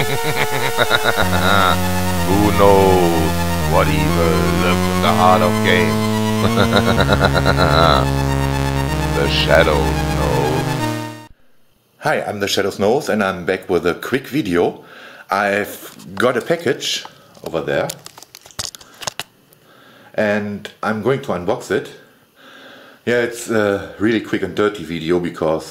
Who knows what evil lives in the heart of games? The Shadows knows. Hi, I'm the Shadows Knows and I'm back with a quick video. I've got a package over there and I'm going to unbox it. Yeah, it's a really quick and dirty video because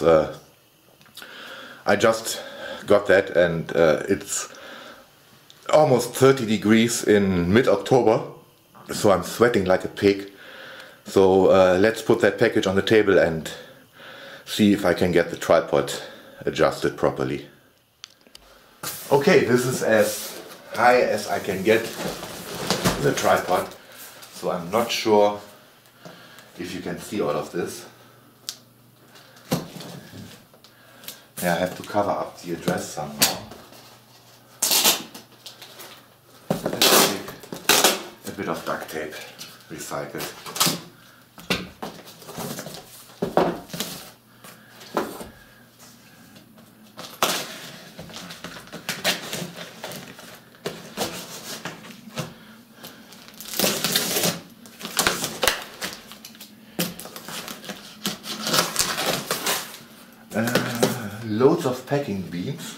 I just got that and it's almost 30 degrees in mid-October, so I'm sweating like a pig. So let's put that package on the table and see if I can get the tripod adjusted properly. Okay, this is as high as I can get the tripod, so I'm not sure if you can see all of this. Yeah, I have to cover up the address somehow. Let's take a bit of duct tape, recycled. Loads of packing beans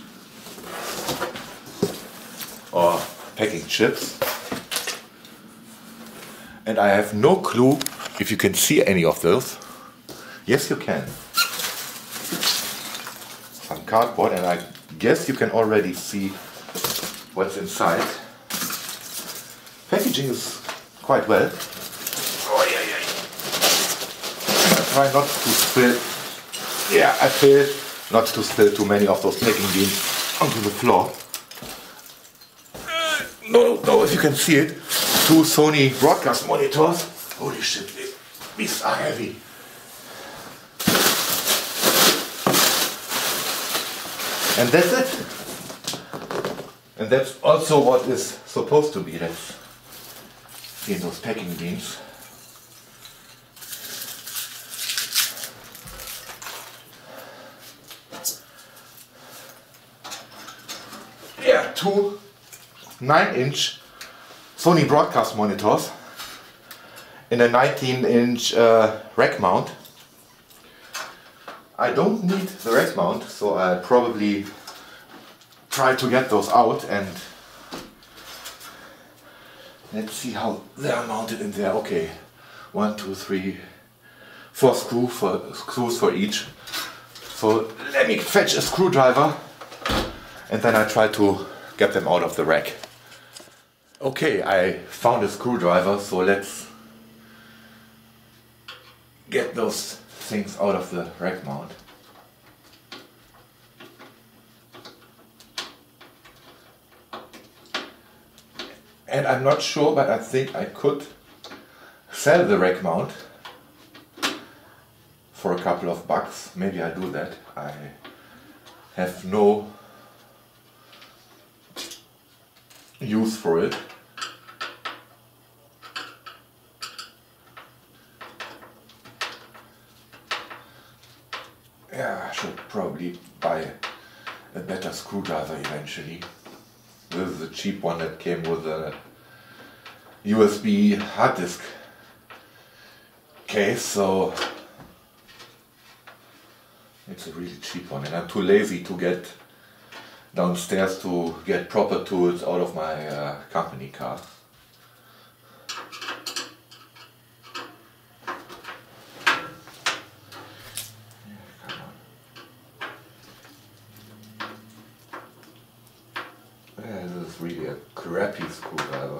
or packing chips, and I have no clue if you can see any of those. Yes, you can. Some cardboard, and I guess you can already see what's inside. Packaging is quite well. Oh, yeah, yeah. I try not to spill. Yeah, I feel not to spill too many of those packing beans onto the floor. No, if you can see it. 2 Sony broadcast monitors. Holy shit, these are heavy. And that's it. And that's also what is supposed to be. That's in those packing beans. Yeah, 2 9-inch Sony broadcast monitors in a 19-inch rack mount. I don't need the rack mount, so I'll probably try to get those out, and let's see how they are mounted in there. Okay, 1, 2, 3, 4 screws for each. So let me fetch a screwdriver and then I try to get them out of the rack. Okay, I found a screwdriver, so let's get those things out of the rack mount. And I'm not sure, but I think I could sell the rack mount for a couple of bucks. Maybe I'll do that. I have no use for it. Yeah, I should probably buy a better screwdriver eventually. This is a cheap one that came with a USB hard disk case, so it's a really cheap one, and I'm too lazy to get downstairs to get proper tools out of my company car. Yeah, this is really a crappy screwdriver,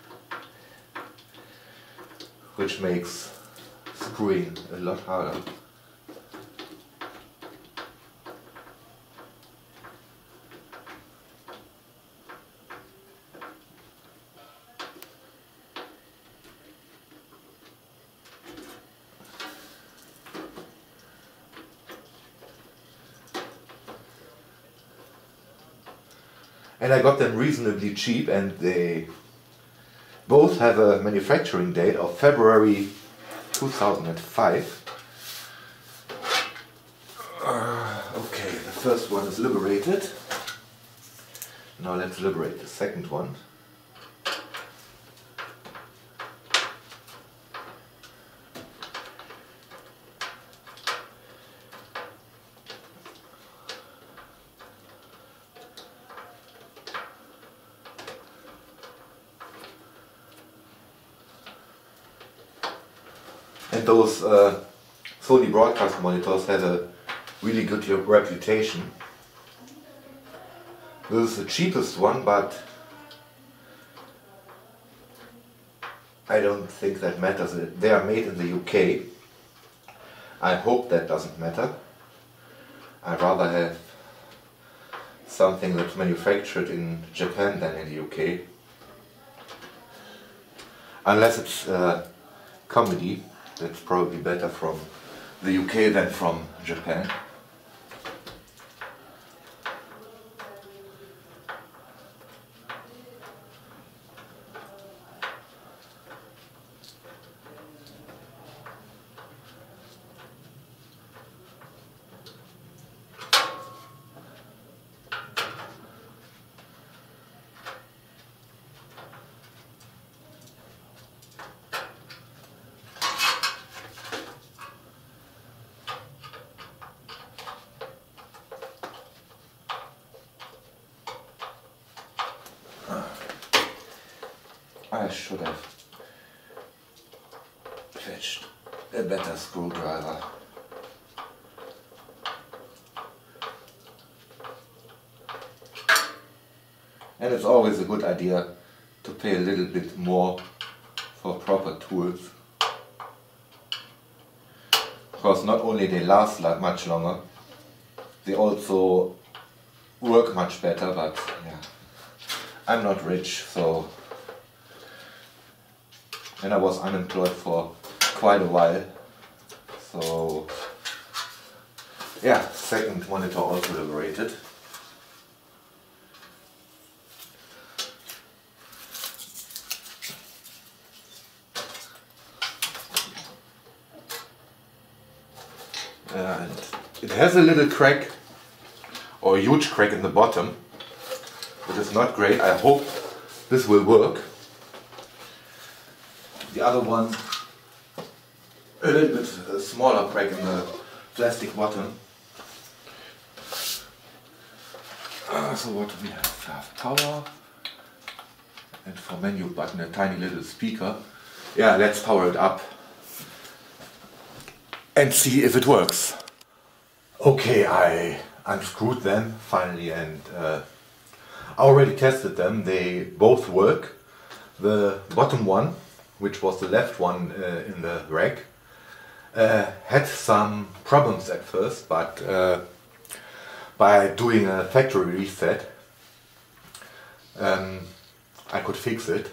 which makes screwing a lot harder. And I got them reasonably cheap, and they both have a manufacturing date of February 2005. Okay, the first one is liberated. Now let's liberate the second one. And those Sony broadcast monitors have a really good reputation. This is the cheapest one, but I don't think that matters. They are made in the UK. I hope that doesn't matter. I'd rather have something that's manufactured in Japan than in the UK. Unless it's comedy, that's probably better from the UK than from Japan. I should have fetched a better screwdriver. And it's always a good idea to pay a little bit more for proper tools. Because not only they last much longer, they also work much better, but yeah, I'm not rich, so... And I was unemployed for quite a while, so yeah, second monitor also liberated. And it has a little crack, or a huge crack in the bottom, which is not great. I hope this will work. The other one, a little bit smaller crack in the plastic bottom. So what do we have? Power, and for menu button a tiny little speaker. Yeah, let's power it up and see if it works. Okay, I unscrewed them finally, and I already tested them. They both work. The bottom one, which was the left one in the rack, had some problems at first, but by doing a factory reset I could fix it.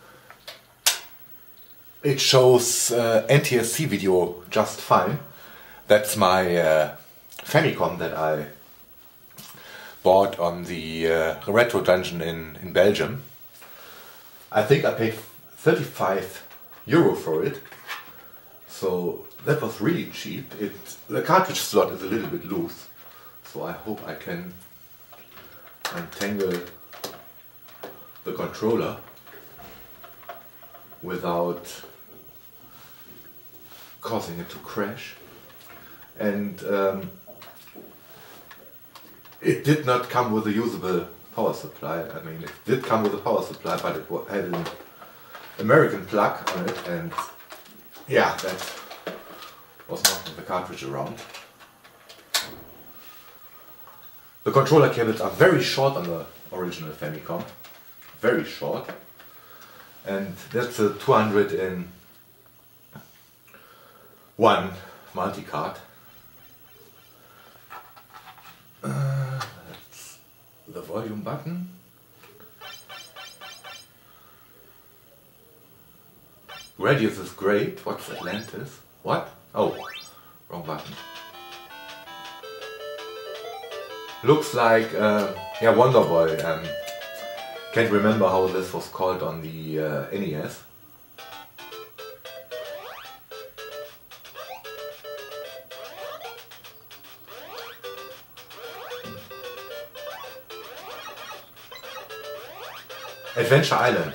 It shows NTSC video just fine. That's my Famicom that I bought on the Retro Dungeon in Belgium. I think I paid 35 euro for it, so that was really cheap. The cartridge slot is a little bit loose, so I hope I can untangle the controller without causing it to crash. And it did not come with a usable power supply. I mean, it did come with a power supply, but it had an American plug on it, and yeah, that was not with the cartridge around. The controller cables are very short on the original Famicom, very short, and that's a 201 multicard. That's the volume button. Radius is great. What's Atlantis? What? Oh, wrong button. Looks like, yeah, Wonder Boy. Can't remember how this was called on the NES. Adventure Island.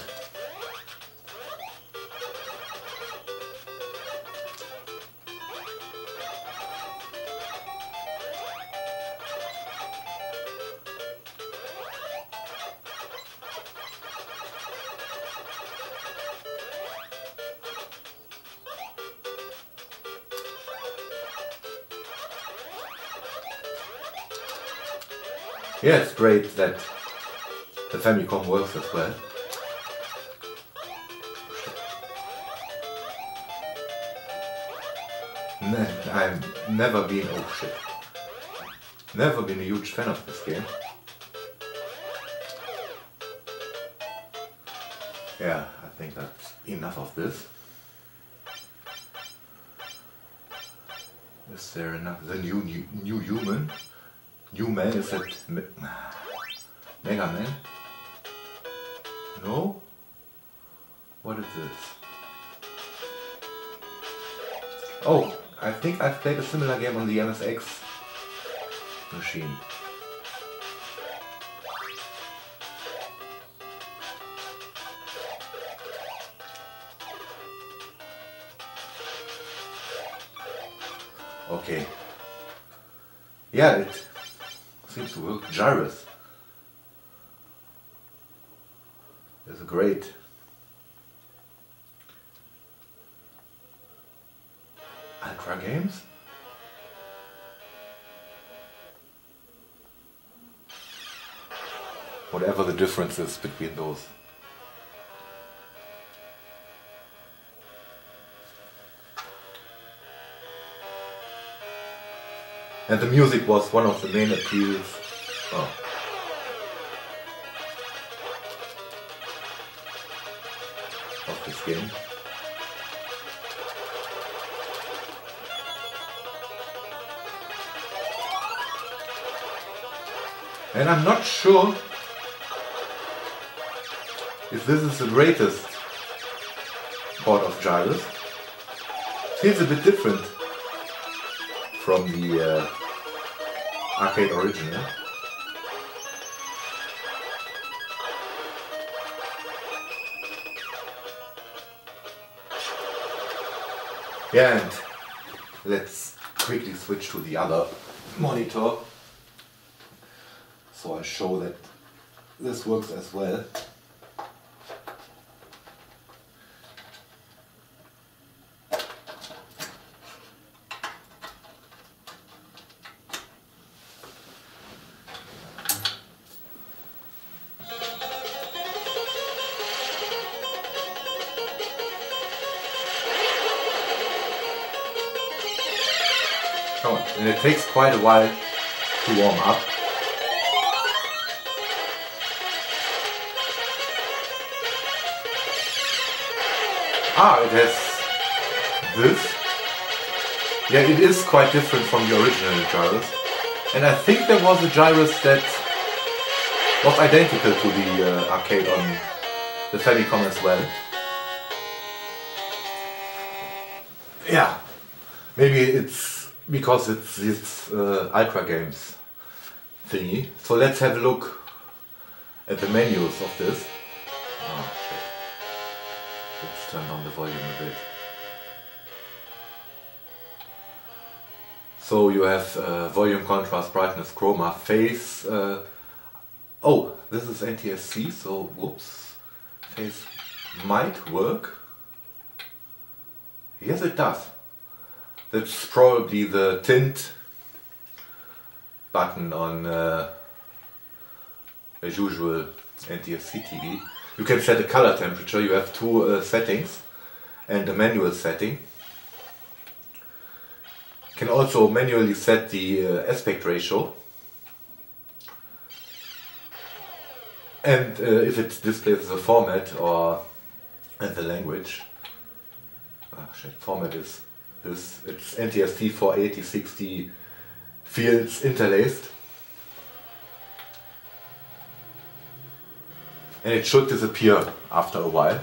Yeah, it's great that the Famicom works as well. I've never been, oh shit, never been a huge fan of this game. Yeah, I think that's enough of this. Is there another new human? New Man, is that Mega Man? No? What is this? Oh, I think I've played a similar game on the MSX machine. Okay. Yeah, it seems to work. Gyruss is a great Ultra Games. Whatever the difference is between those. And the music was one of the main appeals. Oh. Of this game. And I'm not sure if this is the greatest port of Gyruss. Feels a bit different from the arcade original. Yeah, and let's quickly switch to the other monitor. So I'll show that this works as well. And it takes quite a while to warm up. Ah, it has this. Yeah, it is quite different from the original Gyruss. And I think there was a Gyruss that was identical to the arcade on the Famicom as well. Yeah, maybe it's because it's this Ultra Games thingy. So let's have a look at the menus of this. Oh shit. Let's turn down the volume a bit. So you have volume, contrast, brightness, chroma, phase. Oh, this is NTSC, so whoops. Phase might work. Yes, it does. That's probably the tint button on a usual NTSC TV. You can set a color temperature. You have two settings and a manual setting. You can also manually set the aspect ratio. And if it displays the format or the language. Ah, shit, format is this. It's NTSC 48060 fields interlaced. And it should disappear after a while.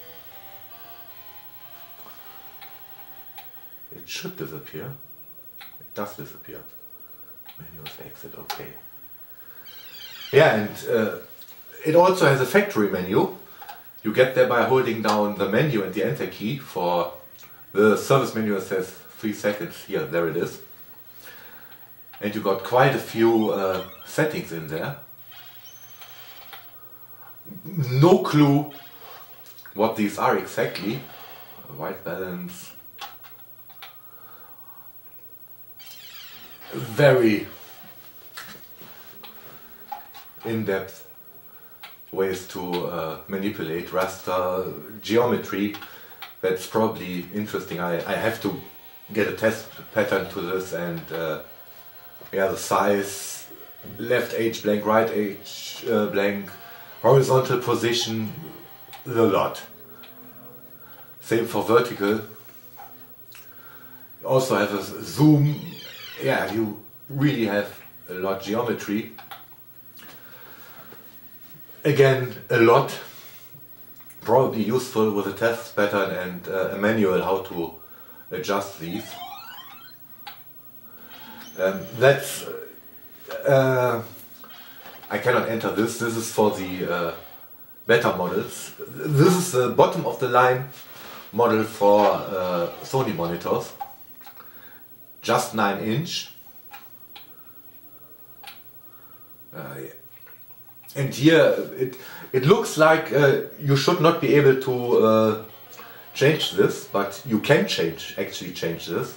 It should disappear. It does disappear. Menus exit, okay. Yeah, and it also has a factory menu. You get there by holding down the menu and the enter key. For the service menu, it says 3 seconds. Here, there it is. And you got quite a few settings in there. No clue what these are exactly. White balance. Very in-depth ways to manipulate raster geometry. That's probably interesting. I have to get a test pattern to this, and yeah, the size, left H blank, right H blank, horizontal position, a lot. Same for vertical. Also have a zoom. Yeah, you really have a lot geometry. Again, a lot. Probably useful with a test pattern and a manual how to adjust these. That's I cannot enter this. This is for the beta models. This is the bottom of the line model for Sony monitors. Just 9-inch. And here it looks like you should not be able to change this, but you can actually change this.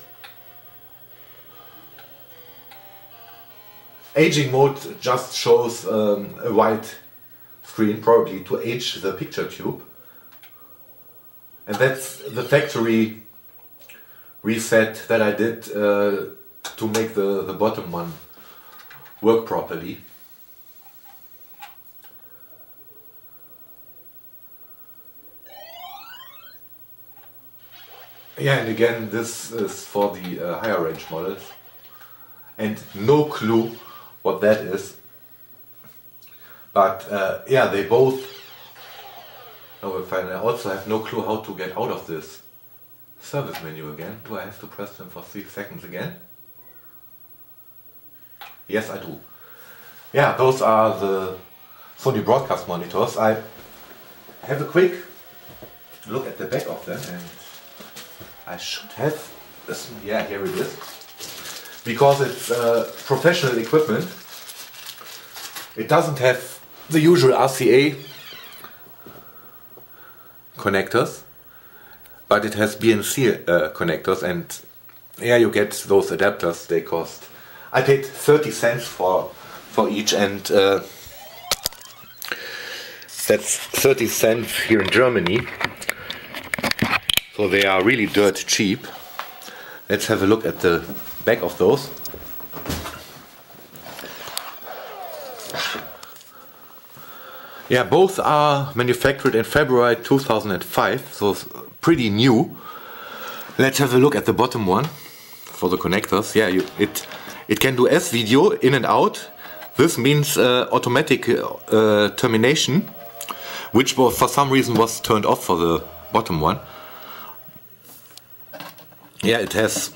Aging mode just shows a white screen, probably to age the picture tube. And that's the factory reset that I did to make the bottom one work properly. Yeah, and again, this is for the higher range models. And no clue what that is. But yeah, they both. Oh, I also have no clue how to get out of this service menu again. Do I have to press them for 3 seconds again? Yes, I do. Yeah, those are the Sony broadcast monitors. I have a quick look at the back of them, and I should have this. Yeah, here it is. Because it's professional equipment. It doesn't have the usual RCA connectors, but it has BNC connectors, and yeah, you get those adapters. They cost, I paid 30 cents for each, and that's 30 cents here in Germany, so they are really dirt cheap. Let's have a look at the back of those. Yeah, both are manufactured in February 2005, so pretty new. Let's have a look at the bottom one for the connectors. Yeah, it can do S-video in and out. This means automatic termination, which for some reason was turned off for the bottom one. Yeah, it has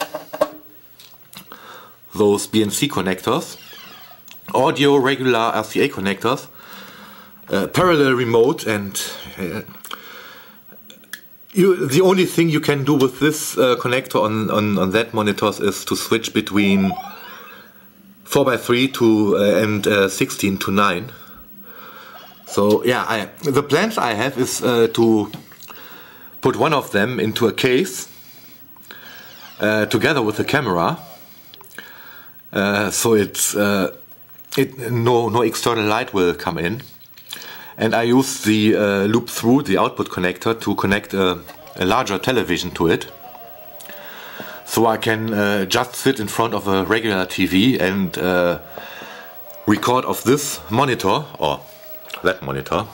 those BNC connectors, audio regular RCA connectors, parallel remote, and the only thing you can do with this connector on that monitors is to switch between 4x3 to and 16 to 9. So yeah, the plans I have is to put one of them into a case together with the camera, so it's no external light will come in. And I use the loop through the output connector to connect a larger television to it. So I can just sit in front of a regular TV and record off this monitor, or that monitor.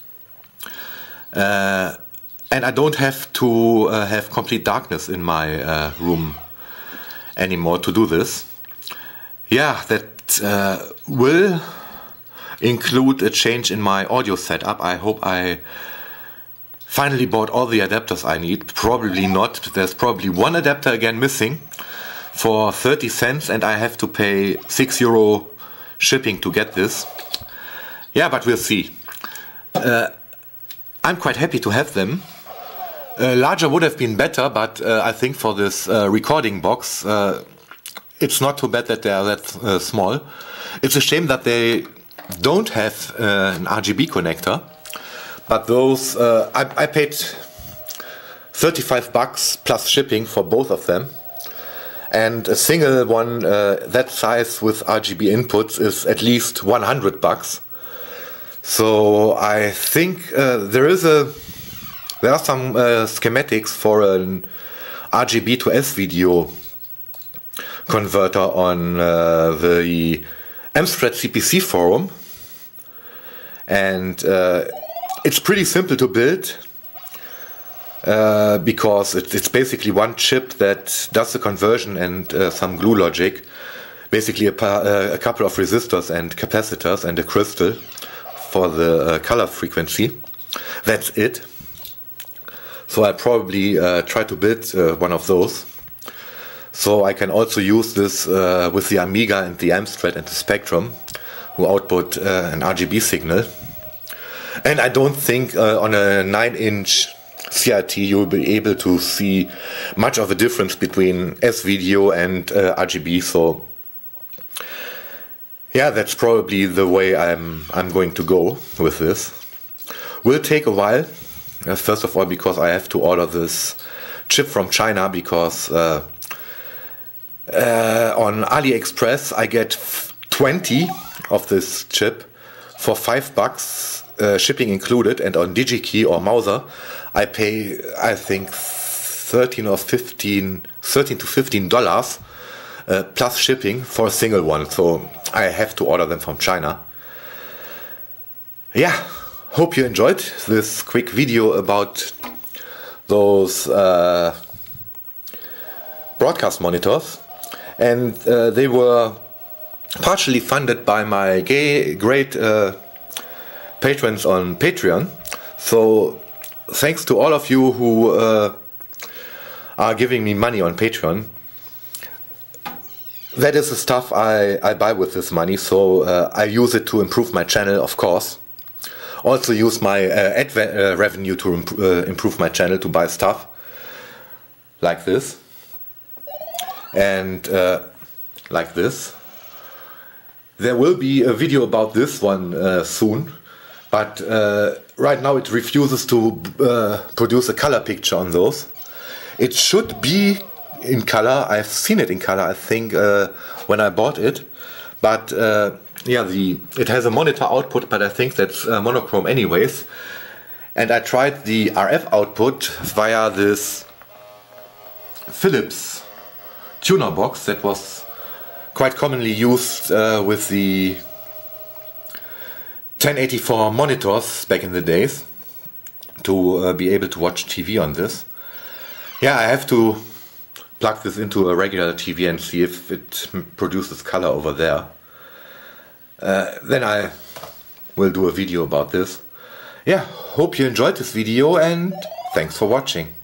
And I don't have to have complete darkness in my room anymore to do this. Yeah, that will include a change in my audio setup. I hope I finally bought all the adapters I need. Probably not. There's probably one adapter again missing for 30 cents, and I have to pay €6 shipping to get this. Yeah, but we'll see. I'm quite happy to have them. Larger would have been better, but I think for this recording box, it's not too bad that they are that small. It's a shame that they don't have an RGB connector, but those, I paid $35 plus shipping for both of them. And a single one that size with RGB inputs is at least $100. So I think there are some schematics for an RGB to S-video converter on the Amstrad CPC forum, and it's pretty simple to build. Because it's basically one chip that does the conversion and some glue logic, basically a couple of resistors and capacitors and a crystal for the color frequency. That's it. So I'll probably try to build one of those. So I can also use this with the Amiga and the Amstrad and the Spectrum, who output an RGB signal. And I don't think on a 9-inch CRT you'll be able to see much of a difference between S-video and RGB, so yeah, that's probably the way I'm going to go with this. Will take a while, first of all because I have to order this chip from China, because on AliExpress I get 20 of this chip for $5, shipping included, and on DigiKey or Mouser I pay, I think, $13 to $15 plus shipping for a single one. So I have to order them from China. Yeah, hope you enjoyed this quick video about those broadcast monitors. And they were partially funded by my great patrons on Patreon. So thanks to all of you who are giving me money on Patreon. That is the stuff I buy with this money, so I use it to improve my channel, of course. Also use my ad revenue to improve my channel, to buy stuff like this and like this. There will be a video about this one soon, but right now it refuses to produce a color picture on those. It should be in color. I've seen it in color, I think, when I bought it. But yeah, it has a monitor output, but I think that's monochrome anyways. And I tried the RF output via this Philips tuner box that was quite commonly used with the 1084 monitors back in the days, to be able to watch TV on this. Yeah, I have to plug this into a regular TV and see if it produces color over there. Then I will do a video about this. Yeah, hope you enjoyed this video and thanks for watching.